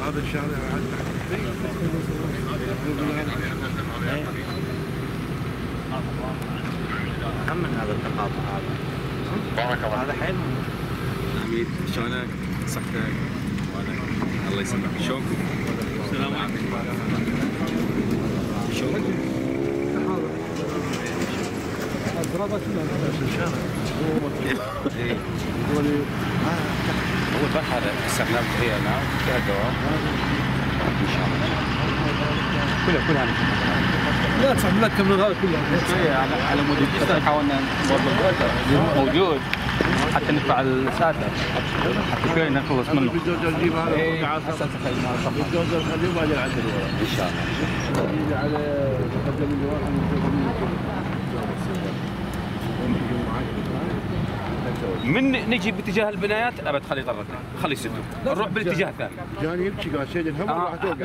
هذا الشارع عاد تحت أهم من هذا التقاطع هذا. بارك الله. هذا حلو. حميد شلونك؟ صحتك؟ الله يسلمك. شلونكم؟ السلام عليكم. شلونكم؟ هو البحر استخدام فيها نعم فيها دوام ان شاء الله كلها لا تصعب لك من هذا كله على مود حاولنا نوظف موجود حتى ندفع الساتر حتى شوي نخلص منه. بالدوزر نجيبها هسه تخيلنا بالدوزر نخليه وبعدين عدل ان شاء الله. يجي على تقدم من نجي باتجاه البنايات ابد خليه يطرقنا خليه يسدوا نروح بالاتجاه الثاني. كان يبكي قال سيد الهواء راح توقع.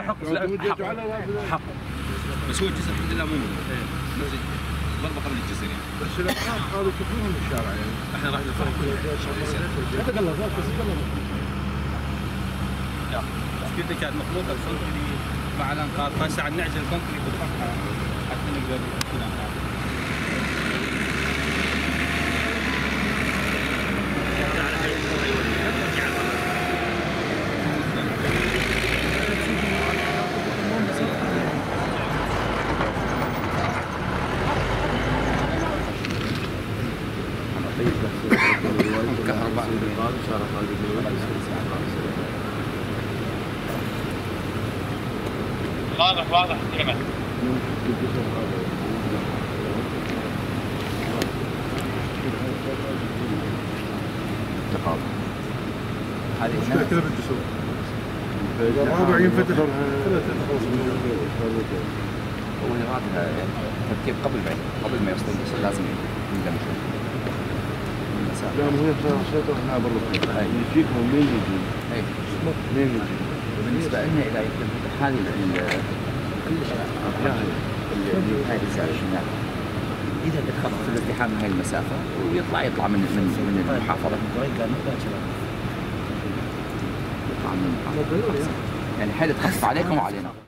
حق بس هو الجسر الحمد لله مو ضربه قبل الجسر يعني. بس الأطراف هذا كلهم بالشارع يعني. احنا راح نفرق تقلب لا مشكلته كانت مخلوطه الكونكري مع الانقاض فهسه عاد نعزل الكونكري بالفتحه حتى نقدر ننقض. كهرباء واضح واضح تمام. هذه كذا بالجسور الرابع ينفتح هو هذا تركيب قبل ما يوصل الجسر لازم يندمج. لا مو هي شاطر هنا برا يجيكم منين يجي؟ اي منين يجي؟ بالنسبه لنا اذا يتفتح هذه كلش هاي الرساله الشمال اذا تخفف الازدحام هاي المسافه ويطلع من المحافظه يطلع من المحافظه يعني حيل تخفف عليكم وعلينا.